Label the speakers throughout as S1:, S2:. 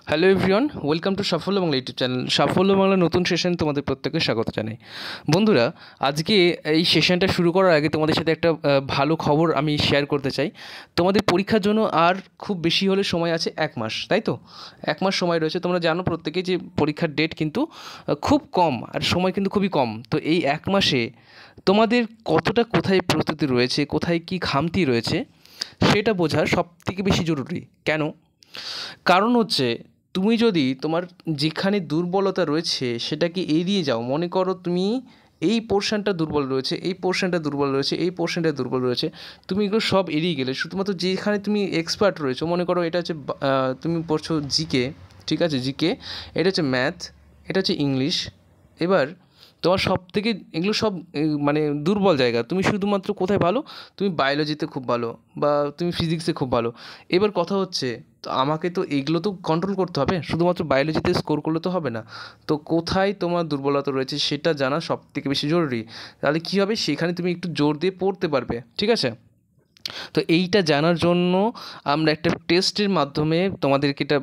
S1: Hello everyone, welcome to সাফল্য Bangla YouTube channel. সাফল্য বাংলা নতুন সেশন তোমাদের প্রত্যেককে স্বাগত জানাই। বন্ধুরা, আজকে এই সেশনটা শুরু করার আগে তোমাদের সাথে একটা ভালো খবর আমি শেয়ার করতে চাই। তোমাদের পরীক্ষার জন্য আর খুব বেশি হলে সময় আছে 1 মাস, তাই তো? 1 মাস সময় রয়েছে। তোমরা জানো প্রত্যেকেই যে পরীক্ষার ডেট কিন্তু খুব কম আর সময় কিন্তু খুবই কম। তো এই 1 মাসে তোমাদের কতটা কোথায় প্রস্তুতি রয়েছে, কোথায় কী খামতি রয়েছে সেটা বোঝা সবথেকে বেশি জরুরি। কেন? কারণ হচ্ছে, তুমি যদি তোমার যেখানে দুর্বলতা রয়েছে সেটাকে এড়িয়ে যাও, মনে করো তুমি এই পোর্শনটা দুর্বল রয়েছে, এই পোর্শনটা দুর্বল রয়েছে, এই পোর্শনটা দুর্বল রয়েছে, তুমি এগুলো সব এড়িয়ে গেলে শুধুমাত্র যেখানে তুমি এক্সপার্ট রয়েছো, মনে করো এটা হচ্ছে তুমি পড়ছো জিকে, ঠিক আছে, জিকে, এটা হচ্ছে ম্যাথ, এটা হচ্ছে ইংলিশ। এবার তোমার সব থেকে এগুলো সব মানে দুর্বল জায়গা। তুমি শুধুমাত্র কোথায় ভালো? তুমি বায়োলজিতে খুব ভালো, বা তুমি ফিজিক্সে খুব ভালো। এবার কথা হচ্ছে, তো আমাকে তো এগুলো তো কন্ট্রোল করতে হবে, শুধুমাত্র বায়োলজিতে স্কোর করলে তো হবে না। তো কোথায় তোমার দুর্বলতা রয়েছে সেটা জানা সব থেকে বেশি জরুরি। তাহলে কী হবে, সেখানে তুমি একটু জোর দিয়ে পড়তে পারবে, ঠিক আছে? তো এইটা জানার জন্য আমরা একটা টেস্টের মাধ্যমে তোমাদেরকে এটা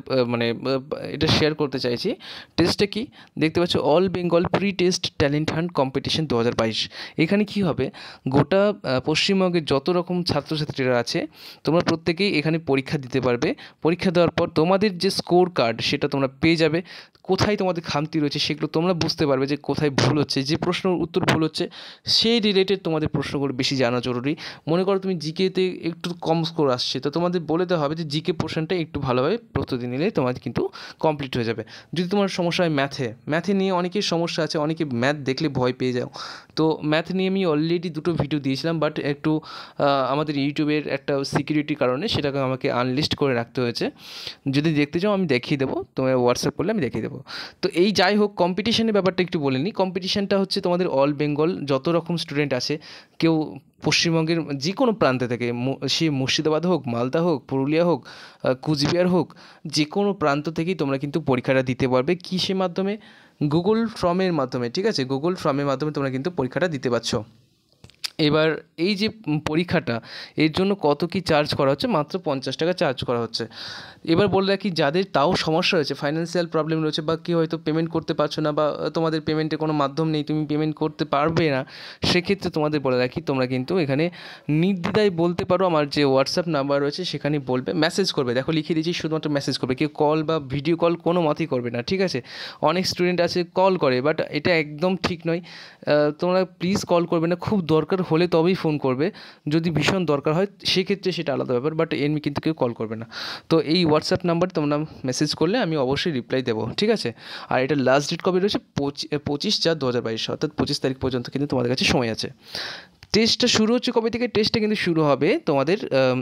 S1: এটা শেয়ার করতে চাইছি। টেস্টটা কি দেখতে পাচ্ছ, all Bengal pre test talent hunt competition 2022। এখানে কি হবে, গোটা পশ্চিমবঙ্গের যত রকম ছাত্রছাত্রীরা আছে তোমরা প্রত্যেকেই এখানে পরীক্ষা দিতে পারবে। পরীক্ষা দেওয়ার পর তোমাদের যে স্কোর কার্ড সেটা তোমরা পেয়ে যাবে। কোথায় তোমাদের খামতি রয়েছে সেগুলো তোমরা বুঝতে পারবে, যে কোথায় ভুল হচ্ছে, যে প্রশ্নের উত্তর ভুল হচ্ছে সেই রিলেটেড তোমাদের প্রশ্নগুলো বেশি জানা জরুরি। মনে করো তুমি জিকেতে একটু কম স্কোর আসছে, তো তোমাদের বলে দেওয়া হবে যে জিকে পোর্শনটা একটু ভালোভাবে প্রস্তুতি নিলে তোমাদের কিন্তু কমপ্লিট হয়ে যাবে। যদি তোমার সমস্যা হয় ম্যাথে নিয়ে অনেকের সমস্যা আছে, অনেকে ম্যাথ দেখলে ভয় পেয়ে যাও। তো ম্যাথ নিয়ে আমি অলরেডি 2টো ভিডিও দিয়েছিলাম, বাট একটু আমাদের ইউটিউবের একটা সিকিউরিটির কারণে সেটাকে আমাকে আনলিস্ট করে রাখতে হয়েছে। যদি দেখতে চাও আমি দেখিয়ে দেবো, তোমার হোয়াটসঅ্যাপ করলে আমি দেখিয়ে দেবো। তো এই যাই হোক, কম্পিটিশনের ব্যাপারটা একটু বলে নিই। কম্পিটিশানটা হচ্ছে তোমাদের অল বেঙ্গল যত রকম স্টুডেন্ট আছে, কেউ পশ্চিমবঙ্গের যে কোনো প্রান্তে থেকে, সে মুর্শিদাবাদ হোক, মালদা হোক, পুরুলিয়া হোক, কুচবিহার হোক, যে কোনো প্রান্ত থেকেই তোমরা কিন্তু পরীক্ষাটা দিতে পারবে। কিসের মাধ্যমে? গুগল ফর্মের মাধ্যমে, ঠিক আছে? গুগল ফর্মের মাধ্যমে তোমরা কিন্তু পরীক্ষাটা দিতে পারছো। এবার এই যে পরীক্ষাটা, এর জন্য কত কী চার্জ করা হচ্ছে? মাত্র 50 টাকা চার্জ করা হচ্ছে। এবার বলে রাখি, যাদের তাও সমস্যা রয়েছে, ফাইন্যান্সিয়াল প্রবলেম রয়েছে, বা কেউ হয়তো পেমেন্ট করতে পারছো না, বা তোমাদের পেমেন্টের কোনো মাধ্যম নেই, তুমি পেমেন্ট করতে পারবে না, সেক্ষেত্রে তোমাদের বলে রাখি, তোমরা কিন্তু এখানে নির্দ্বিধায় বলতে পারো। আমার যে হোয়াটসঅ্যাপ নাম্বার রয়েছে সেখানে বলবে, মেসেজ করবে। দেখো লিখে দিয়েছি, শুধুমাত্র মেসেজ করবে, কেউ কল বা ভিডিও কল কোনো মতেই করবে না, ঠিক আছে? অনেক স্টুডেন্ট আছে কল করে, বাট এটা একদম ঠিক নয়। তোমরা প্লিজ কল করবে না, খুব দরকার হলে তবেই ফোন করবে। যদি ভীষণ দরকার হয় সেক্ষেত্রে সেটা আলাদা ব্যাপার, বাট এমনি কিন্তু কেউ কল করবে না। তো এই হোয়াটসঅ্যাপ নাম্বার তোমরা মেসেজ করলে আমি অবশ্যই রিপ্লাই দেবো, ঠিক আছে? আর এটা লাস্ট ডেট কবে রয়েছে? 25/4/2022, অর্থাৎ 25 তারিখ পর্যন্ত কিন্তু তোমাদের কাছে সময় আছে। টেস্টটা শুরু হচ্ছে কবে থেকে? টেস্টটা কিন্তু শুরু হবে তোমাদের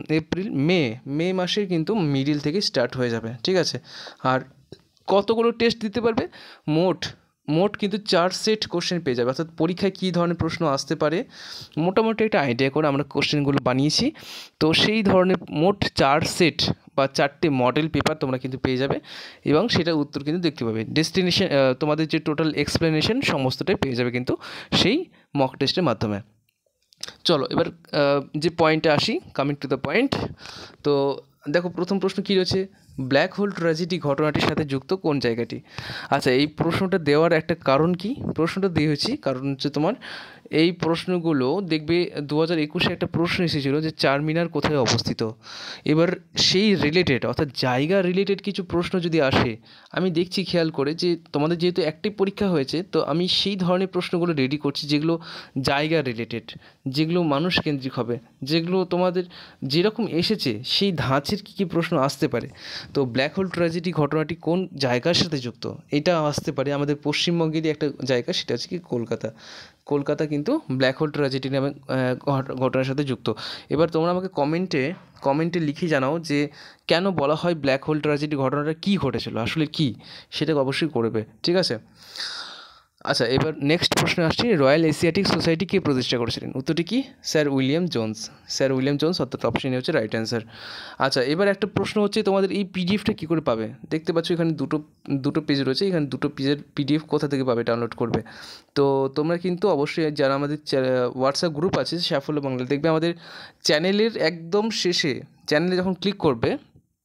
S1: মে মাসের কিন্তু মিডিল থেকে স্টার্ট হয়ে যাবে, ঠিক আছে? আর কতগুলো টেস্ট দিতে পারবে? মোট কিন্তু 4 সেট কোশ্চেন পেয়ে যাবে। অর্থাৎ পরীক্ষায় কী ধরনের প্রশ্ন আসতে পারে মোটামুটি একটা আইডিয়া করে আমরা কোশ্চেনগুলো বানিয়েছি। তো সেই ধরনের মোট 4 সেট বা 4টে মডেল পেপার তোমরা কিন্তু পেয়ে যাবে, এবং সেটার উত্তর কিন্তু দেখতে পাবে। ডেস্টিনেশন, তোমাদের যে টোটাল এক্সপ্লেনেশন সমস্তটাই পেয়ে যাবে কিন্তু সেই মক টেস্টের মাধ্যমে। চলো এবার যে পয়েন্টে আসি, কামিং টু দ্য পয়েন্ট। তো দেখো, প্রথম প্রশ্ন কী রয়েছে, ব্ল্যাক হোল ট্র্যাজেডি ঘটনাটির সাথে যুক্ত কোন জায়গাটি? আচ্ছা, এই প্রশ্নটা দেওয়ার একটা কারণ কি? প্রশ্নটা দিয়েছি কারণ হচ্ছে তোমার এই প্রশ্নগুলো দেখবে 2021-এ একটা প্রশ্ন এসেছিলো যে চারমিনার কোথায় অবস্থিত। এবার সেই রিলেটেড, অর্থাৎ জায়গা রিলেটেড কিছু প্রশ্ন যদি আসে, আমি দেখছি খেয়াল করে যে তোমাদের যেহেতু একটি পরীক্ষা হয়েছে, তো আমি সেই ধরনের প্রশ্নগুলো রেডি করছি যেগুলো জায়গা রিলেটেড, যেগুলো মানুষ কেন্দ্রিক হবে, যেগুলো তোমাদের যেরকম এসেছে সেই ধাঁচের কী প্রশ্ন আসতে পারে। তো ব্ল্যাক হোল ট্র্যাজেডি ঘটনাটি কোন জায়গার সাথে যুক্ত, এটা আসতে পারে আমাদের পশ্চিমবঙ্গেরই একটা জায়গা, সেটা হচ্ছে কি কলকাতা কিন্তু ব্ল্যাক হোল ট্র্যাজেডি নামে ঘটনার সাথে যুক্ত। এবার তোমরা আমাকে কমেন্টে লিখে জানাও যে কেন বলা হয় ব্ল্যাক হোল ট্র্যাজেডি ঘটনাটা কী ঘটেছিল, আসলে কি, সেটাকে অবশ্যই করবে, ঠিক আছে? আচ্ছা, এবার নেক্সট প্রশ্নে আসছি, রয়্যাল এশিয়াটিক সোসাইটি কে প্রতিষ্ঠা করেছিলেন? উত্তরটি কি? স্যার উইলিয়াম জোন্স, অর্থাৎ অপশনে হচ্ছে রাইট অ্যান্সার। আচ্ছা, এবার একটা প্রশ্ন হচ্ছে, তোমাদের এই পিডিএফটা কী করে পাবে? দেখতে পাচ্ছ এখানে দুটো পেজ রয়েছে, এখানে দুটো পেজের পিডিএফ কোথা থেকে পাবে, ডাউনলোড করবে? তো তোমরা কিন্তু অবশ্যই, যারা আমাদের হোয়াটসঅ্যাপ গ্রুপ আছে সাফল্য বাংলা, দেখবে আমাদের চ্যানেলের একদম শেষে, চ্যানেলে যখন ক্লিক করবে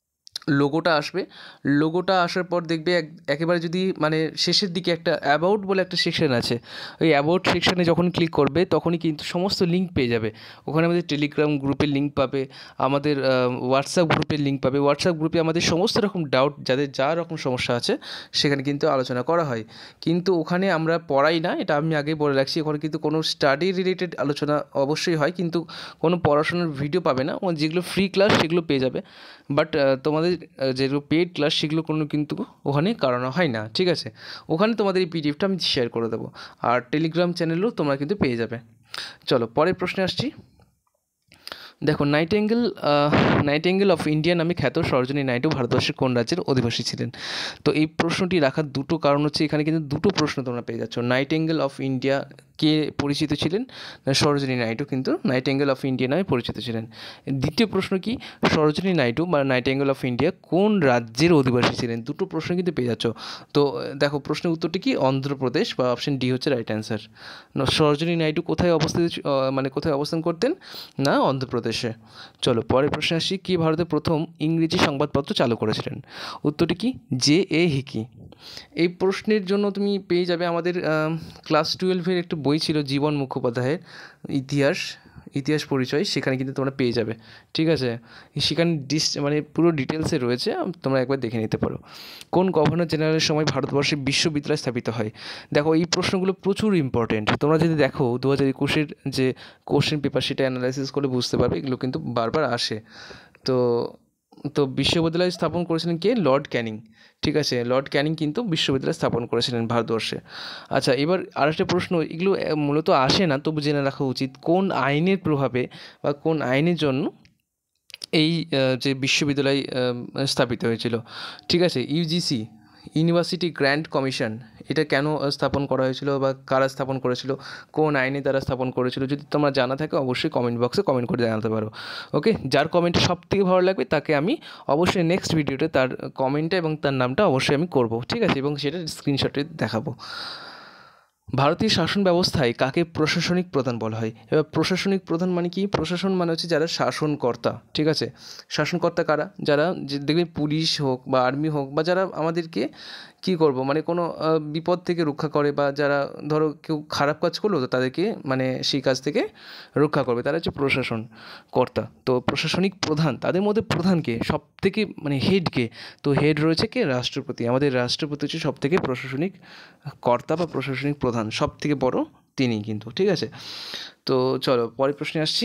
S1: লোগোটা আসবে। লোগোটা আসার পর দেখবে একেবারে যদি মানে শেষের দিকে একটা অ্যাবাউট বলে একটা সেকশন আছে, ওই অ্যাবাউট সেকশানে যখন ক্লিক করবে তখনই কিন্তু সমস্ত লিঙ্ক পেয়ে যাবে। ওখানে আমাদের টেলিগ্রাম গ্রুপের লিঙ্ক পাবে, আমাদের হোয়াটসঅ্যাপ গ্রুপের লিঙ্ক পাবে। হোয়াটসঅ্যাপ গ্রুপে আমাদের সমস্ত রকম ডাউট, যাদের যা রকম সমস্যা আছে সেখানে কিন্তু আলোচনা করা হয়। কিন্তু ওখানে আমরা পড়াই না, এটা আমি আগেই বলে রাখছি। ওখানে কিন্তু কোনো স্টাডি রিলেটেড আলোচনা অবশ্যই হয়, কিন্তু কোনো পড়াশোনার ভিডিও পাবে না। যেগুলো ফ্রি ক্লাস সেগুলো পেয়ে যাবে, বাট তোমাদের যেগুলো পেড ক্লাস সেগুলো কোনো কিন্তু ওখানে করানো হয় না, ঠিক আছে। ওখানে তোমাদের এই পিডিএফটা আমি শেয়ার করে দেবো, আর টেলিগ্রাম চ্যানেলেও তোমরা কিন্তু পেয়ে যাবে। চলো পরের প্রশ্নে আসছি। দেখো, নাইটিঙ্গেল অফ ইন্ডিয়া নামে খ্যাত সরোজিনী নাইডু ভারতবর্ষের কোন রাজ্যের অধিবাসী ছিলেন? তো এই প্রশ্নটি রাখার দুটো কারণ হচ্ছে, এখানে কিন্তু দুটো প্রশ্ন তোমরা পেয়ে যাচ্ছ। নাইটিঙ্গেল অফ ইন্ডিয়া কে পরিচিত ছিলেন? সরোজিনী নাইডু কিন্তু নাইটিঙ্গেল অফ ইন্ডিয়া নামে পরিচিত ছিলেন। দ্বিতীয় প্রশ্ন কি, সরোজিনী নাইডু বা নাইটিঙ্গেল অফ ইন্ডিয়া কোন রাজ্যের অধিবাসী ছিলেন? দুটো প্রশ্ন কিন্তু পেয়ে যাচ্ছ। তো দেখো, প্রশ্নের উত্তরটি কি? অন্ধ্রপ্রদেশ, বা অপশন ডি হচ্ছে রাইট অ্যান্সার। সরোজিনী নাইডু কোথায় কোথায় অবস্থান করতেন? না, অন্ধ্রপ্রদেশে। চলো পরের প্রশ্নে আসি। কি ভারতে প্রথম ইংরেজি সংবাদপত্র চালু করেছিলেন? উত্তরটি কি? J A Hicky. এই প্রশ্নের জন্য তুমি পেয়ে যাবে আমাদের ক্লাস 12-এর একটা বই ছিল জীবন মুখোপাধ্যায়ের ইতিহাস পরিচয়, সেখানে কিন্তু তোমরা পেয়ে যাবে, ঠিক আছে। সেখানে মানে পুরো ডিটেলসে রয়েছে, তোমরা একবার দেখে নিতে পারো। কোন গভর্নর জেনারেলের সময় ভারতবর্ষে বিশ্ববিদ্যালয় স্থাপিত হয়? দেখো, এই প্রশ্নগুলো প্রচুর ইম্পর্টেন্ট। তোমরা যদি দেখো 2021-এর যে কোশ্চেন পেপার, সেটা অ্যানালাইসিস করে বুঝতে পারবে, এগুলো কিন্তু বারবার আসে। তো বিশ্ববিদ্যালয় স্থাপন করেছিলেন কে? লর্ড ক্যানিং, ঠিক আছে। লর্ড ক্যানিং কিন্তু বিশ্ববিদ্যালয় স্থাপন করেছিলেন ভারতবর্ষে। আচ্ছা, এবার আরেকটা প্রশ্ন, এগুলো মূলত আসে না, তবু জেনে রাখা উচিত। কোন আইনের প্রভাবে বা কোন আইনের জন্য এই যে বিশ্ববিদ্যালয় স্থাপিত হয়েছিল? ঠিক আছে, ইউজিসি, ইউনিভার্সিটি গ্র্যান্ট কমিশন, এটা কেন স্থাপন করা হয়েছিল বা কারা স্থাপন করেছিল, কোন আইনে তারা স্থাপন করেছিল? যদি তোমরা জানা থাকে অবশ্যই কমেন্ট বক্সে কমেন্ট করে জানাতে পারো। ওকে, যার কমেন্ট সবথেকে ভালো লাগবে তাকে আমি অবশ্যই নেক্সট ভিডিওতে তার কমেন্টটা এবং তার নামটা অবশ্যই আমি করব, ঠিক আছে, এবং সেটা স্ক্রিনশটে দেখাবো। ভারতীয় শাসন ব্যবস্থায় কাকে প্রশাসনিক প্রধান বলা হয়? এবার প্রশাসনিক প্রধান মানে কি? প্রশাসন মানে হচ্ছে যারা শাসনকর্তা, ঠিক আছে। শাসনকর্তা কারা? যারা দেখবে পুলিশ হোক বা আর্মি হোক, বা যারা আমাদেরকে কী করব মানে কোনো বিপদ থেকে রক্ষা করে, বা যারা ধরো কেউ খারাপ কাজ করলো তো তাদেরকে মানে সেই কাজ থেকে রক্ষা করবে, তারা হচ্ছে প্রশাসন কর্তা। তো প্রশাসনিক প্রধান, তাদের মধ্যে প্রধানকে সব থেকে মানে হেডকে, তো হেড রয়েছে কে? রাষ্ট্রপতি। আমাদের রাষ্ট্রপতি হচ্ছে সব থেকে প্রশাসনিক কর্তা বা প্রশাসনিক প্রধান, সব থেকে বড় তিনি কিন্তু, ঠিক আছে। তো চলো পরের প্রশ্নে আসছি।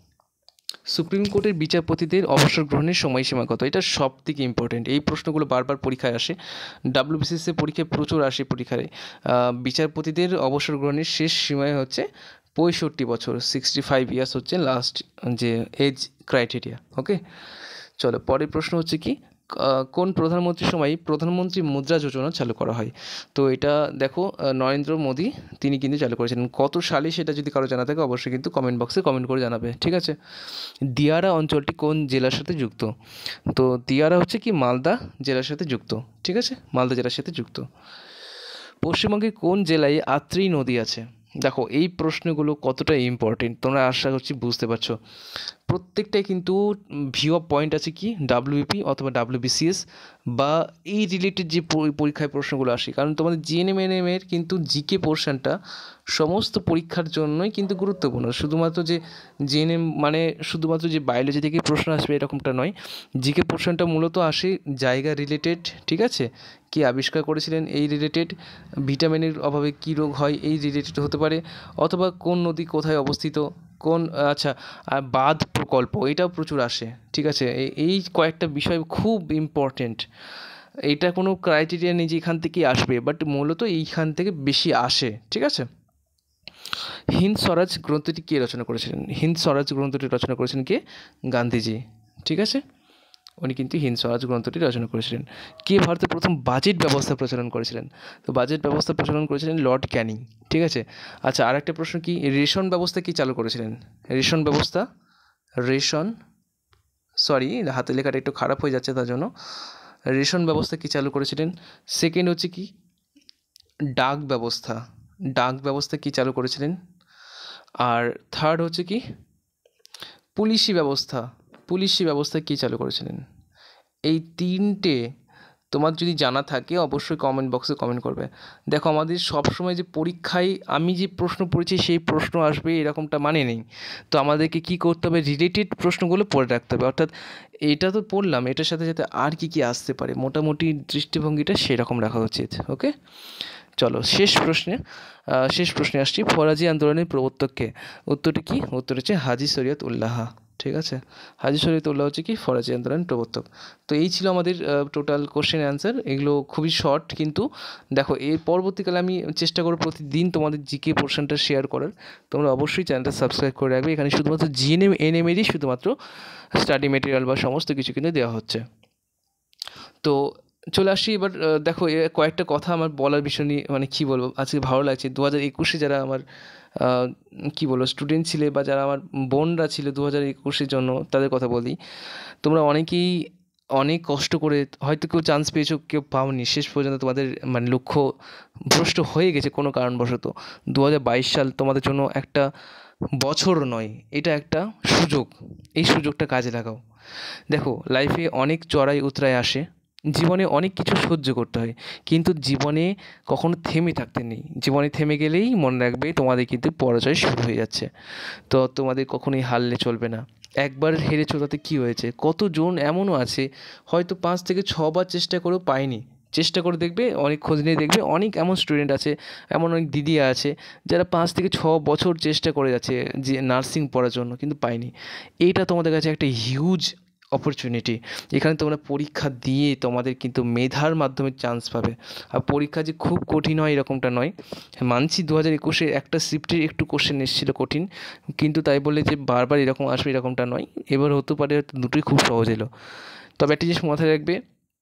S1: সুপ্রিম কোর্টের বিচারপতিদের অবসর গ্রহণের সময়সীমা কত? এটা সব থেকে ইম্পর্টেন্ট। এই প্রশ্নগুলো বারবার পরীক্ষায় আসে, WBCS পরীক্ষায় প্রচুর আসে পরীক্ষায়। বিচারপতিদের অবসর গ্রহণের শেষ সীমায় হচ্ছে 65 বছর, 65 ইয়ার্স হচ্ছে লাস্ট যে এজ ক্রাইটেরিয়া। ওকে, চলো পরের প্রশ্ন হচ্ছে কি, কোন প্রধানমন্ত্রীর সময় প্রধানমন্ত্রী মুদ্রা যোজনা চালু করা হয়? তো এটা দেখো, নরেন্দ্র মোদী তিনি কিন্তু চালু করেছিলেন। কত সালে সেটা যদি কারো জানা থাকে অবশ্যই কিন্তু কমেন্ট বক্সে কমেন্ট করে জানাবে, ঠিক আছে। দিয়ারা অঞ্চলটি কোন জেলার সাথে যুক্ত? তো দিয়ারা হচ্ছে কি মালদা জেলার সাথে যুক্ত, ঠিক আছে, মালদা জেলার সাথে যুক্ত। পশ্চিমবঙ্গের কোন জেলায় আত্রি নদী আছে? দেখো, এই প্রশ্নগুলো কতটা ইম্পর্টেন্ট তোমরা আশা করছি বুঝতে পারছো। প্রত্যেকটাই কিন্তু ভিউ অফ পয়েন্ট আছে কি WBP অথবা WBCS বা এই রিলেটেড যে পরীক্ষায় প্রশ্নগুলো আসে, কারণ তোমাদের জিএনএম এর কিন্তু জিকে পোর্শনটা সমস্ত পরীক্ষার জন্যই কিন্তু গুরুত্বপূর্ণ। শুধুমাত্র যে জিএনএম মানে শুধুমাত্র যে বায়োলজি থেকে প্রশ্ন আসবে এরকমটা নয়, জিকে পোর্শনটা মূলত আসে জায়গা রিলেটেড, ঠিক আছে। কে আবিষ্কার করেছিলেন এই রিলেটেড, ভিটামিনের অভাবে কী রোগ হয় এই রিলেটেড হতে পারে, অথবা কোন নদী কোথায় অবস্থিত, কোন আচ্ছা বাঁধ প্রকল্প, এটাও প্রচুর আসে, ঠিক আছে। এই কয়েকটা বিষয় খুব ইম্পর্টেন্ট। এটা কোনো ক্রাইটেরিয়া নেই যে এখান থেকেই আসবে, বাট মূলত এইখান থেকে বেশি আসে, ঠিক আছে। হিন্দ স্বরাজ গ্রন্থটি কে রচনা করেছিলেন? হিন্দ স্বরাজ গ্রন্থটি রচনা করেছিলেন কে? গান্ধীজি, ঠিক আছে। উনি কিন্তু হিন্দ স্বরাজ গ্রন্থটি রচনা করেছিলেন। কে ভারতের প্রথম বাজেট ব্যবস্থা প্রচলন করেছিলেন? তো বাজেট ব্যবস্থা প্রচলন করেছিলেন লর্ড ক্যানিং, ঠিক আছে। আচ্ছা, আর একটা প্রশ্ন কি, রেশন ব্যবস্থা কি চালু করেছিলেন? সরি হাতে লেখাটা একটু খারাপ হয়ে যাচ্ছে তার জন্য। রেশন ব্যবস্থা কি চালু করেছিলেন? সেকেন্ড হচ্ছে কি ডাক ব্যবস্থা কি চালু করেছিলেন? আর থার্ড হচ্ছে কি পুলিশি ব্যবস্থা কি চালু করেছিলেন? এই তিনটে তোমার যদি জানা থাকে অবশ্যই কমেন্ট বক্সে কমেন্ট করবে। দেখো আমাদের সবসময় যে পরীক্ষায় আমি যে প্রশ্ন পড়েছি সেই প্রশ্ন আসবে এরকমটা মানে নেই। তো আমাদেরকে কী করতে হবে, রিলেটেড প্রশ্নগুলো পড়ে রাখতে হবে। অর্থাৎ এটা তো পড়লাম, এটার সাথে সাথে আর কী কী আসতে পারে মোটামুটি দৃষ্টিভঙ্গিটা সেরকম রাখা উচিত। ওকে, চলো শেষ প্রশ্নে আসছি। ফরাজি আন্দোলনের প্রবর্তককে? উত্তরটি কি? উত্তর হচ্ছে হাজি শরীয়ত উল্লাহ। ঠিক আছে, হাজি শরীয়ত উল্লাহ হচ্ছে কি ফরাজি আন্দোলনের প্রবর্তক। তো এই ছিল আমাদের টোটাল কোশ্চেন অ্যান্সার। এগুলো খুবই শর্ট, কিন্তু দেখো এর পরবর্তীকালে আমি চেষ্টা করব প্রতিদিন তোমাদের জিকে পোর্শনটা শেয়ার করার। তোমরা অবশ্যই চ্যানেলটা সাবস্ক্রাইব করে রাখবে। এখানে শুধুমাত্র জিএনএম এনএমেরই শুধুমাত্র স্টাডি মেটেরিয়াল বা সমস্ত কিছু কিন্তু দেওয়া হচ্ছে। তো চলে আসি এবার। দেখো কয়েকটা কথা আমার বলার বিষয় নিয়ে, মানে কী বলবো, আজকে ভালো লাগছে। 2021 যারা আমার কী বলবো স্টুডেন্ট ছিলে বা যারা আমার বোনরা ছিল 2021 জন্য, তাদের কথা বলি। তোমরা অনেকেই অনেক কষ্ট করে হয়তো কেউ চান্স পেয়েছো, কেউ পাওনি, শেষ পর্যন্ত তোমাদের মানে লক্ষ্য ভ্রষ্ট হয়ে গেছে কোনো কারণবশত। 2022 সাল তোমাদের জন্য একটা বছর নয়, এটা একটা সুযোগ। এই সুযোগটা কাজে লাগাও। দেখো লাইফে অনেক চড়াই উতরাই আসে, জীবনে অনেক কিছু সহ্য করতে হয়, কিন্তু জীবনে কখনো থেমে থাকতে নেই। জীবনে থেমে গেলেই মনে রাখবে তোমাদের কিন্তু পরাজয় শুরু হয়ে যাচ্ছে। তো তোমাদের কখনোই হারলে চলবে না। একবার হেরেছো তাতে কী হয়েছে? কতজন এমনও আছে হয়তো 5 থেকে 6 বার চেষ্টা করেও পায়নি। চেষ্টা করে দেখবে, অনেক খোঁজ নিয়ে দেখবে, অনেক এমন স্টুডেন্ট আছে, এমন অনেক দিদি আছে যারা 5 থেকে 6 বছর চেষ্টা করে যাচ্ছে যে নার্সিং পড়ার জন্য, কিন্তু পায়নি। এইটা তোমাদের কাছে একটা হিউজ অপরচুনিটি। এখানে তোমরা পরীক্ষা দিয়ে তোমাদের কিন্তু মেধার মাধ্যমে চান্স পাবে। আর পরীক্ষা যে খুব কঠিন হয় এরকমটা নয়। মানছি 2021 একটা শিফটের একটু কোশ্চেন এসেছিলো কঠিন, কিন্তু তাই বলে যে বারবার এরকম আসবে এরকমটা নয়। এবার হতে পারে দুটোই খুব সহজ এলো। তবে একটা জিনিস মাথায় রাখবে,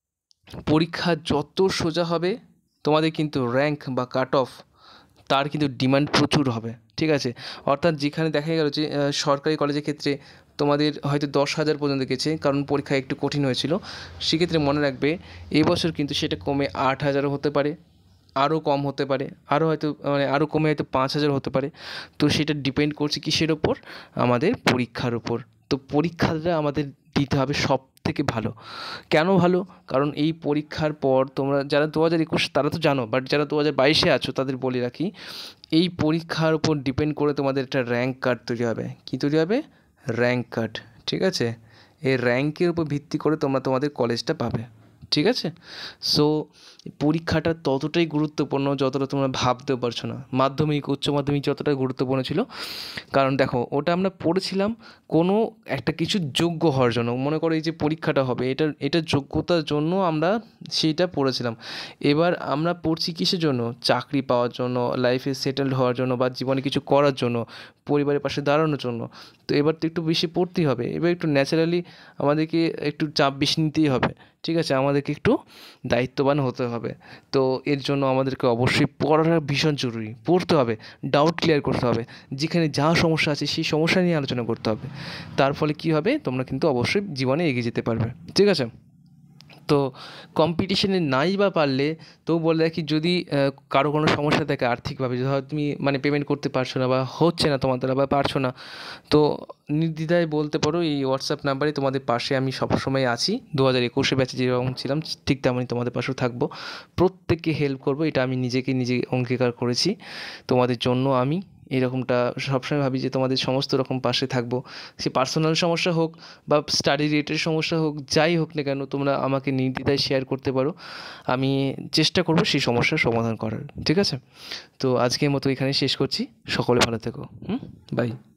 S1: পরীক্ষা যত সোজা হবে তোমাদের কিন্তু র্যাঙ্ক বা কাট অফ তার কিন্তু ডিমান্ড প্রচুর হবে। ঠিক আছে, অর্থাৎ যেখানে দেখা গেল যে সরকারি কলেজের ক্ষেত্রে তোমাদের হয়তো 10,000 পর্যন্ত গেছে, কারণ পরীক্ষা একটু কঠিন হয়েছিল। সেক্ষেত্রে মনে রাখবে এবছর কিন্তু সেটা কমে 8,000 হতে পারে, আরও কম হতে পারে, আরও হয়তো মানে আরও কমে হয়তো 5,000 হতে পারে। তো সেটা ডিপেন্ড করছে কিসের ওপর? আমাদের পরীক্ষার ওপর। তো পরীক্ষাটা আমাদের দিতে হবে সব থেকে ভালো। কেন ভালো? কারণ এই পরীক্ষার পর তোমরা যারা 2021 তারা তো জানো, বাট যারা 2022 আছো তাদের বলে রাখি, এই পরীক্ষার উপর ডিপেন্ড করে তোমাদের একটা র্যাঙ্ক কার্ড তৈরি হবে। কী তৈরি হবে? Rank card. ঠিক আছে, এই র্যাঙ্কের উপর ভিত্তি করে তোমরা তোমাদের কলেজটা পাবে। ঠিক আছে, সো পরীক্ষাটা ততটাই গুরুত্বপূর্ণ যতটা তোমরা ভাবতেও পারছো না। মাধ্যমিক উচ্চ মাধ্যমিক যতটা গুরুত্বপূর্ণ ছিল, কারণ দেখো ওটা আমরা পড়েছিলাম কোনো একটা কিছু যোগ্য হওয়ার জন্য। মনে করো এই যে পরীক্ষাটা হবে, এটা যোগ্যতার জন্য আমরা সেইটা পড়েছিলাম। এবার আমরা পড়ছি কিসের জন্য? চাকরি পাওয়ার জন্য, লাইফে সেটেলড হওয়ার জন্য, বা জীবনে কিছু করার জন্য, পরিবারের পাশে দাঁড়ানোর জন্য। তো এবার তো একটু বেশি পড়তেই হবে, এবার একটু ন্যাচারালি আমাদেরকে একটু চাপ বেশি নিতেই হবে। ঠিক আছে, আমাদেরকে একটু দায়িত্ববান হতে হবে। তো এর জন্য আমাদেরকে অবশ্যই পড়াটা ভীষণ জরুরি, পড়তে হবে, ডাউট ক্লিয়ার করতে হবে, যেখানে যা সমস্যা আছে সেই সমস্যা নিয়ে আলোচনা করতে হবে। তার ফলে কী হবে? তোমরা কিন্তু অবশ্যই জীবনে এগিয়ে যেতে পারবে। ঠিক আছে, তো কম্পিটিশনে নাই বা পারলে তো বলে রাখি, যদি কারো কোনো সমস্যা থাকে আর্থিকভাবে, যদি তুমি মানে পেমেন্ট করতে পারছো না বা হচ্ছে না তোমার দ্বারা বা পারছো না, তো নির্দ্বিধায় বলতে পারো, এই হোয়াটসঅ্যাপ নাম্বারে তোমাদের পাশে আমি সবসময় আছি। 2021 ব্যাচে যেরকম ছিলাম ঠিক তেমনই তোমাদের পাশেও থাকবো, প্রত্যেককে হেল্প করবো। এটা আমি নিজে অঙ্গীকার করেছি তোমাদের জন্য। আমি এরকমটা সবসময় ভাবি যে তোমাদের সমস্ত রকম পাশে থাকবো। সে পার্সোনাল সমস্যা হোক বা স্টাডি রিলেটেড সমস্যা হোক, যাই হোক না কেন, তোমরা আমাকে নির্দ্বিধায় শেয়ার করতে পারো। আমি চেষ্টা করব সেই সমস্যার সমাধান করার। ঠিক আছে, তো আজকের মতো এখানে শেষ করছি। সকলে ভালো থেকো। বাই।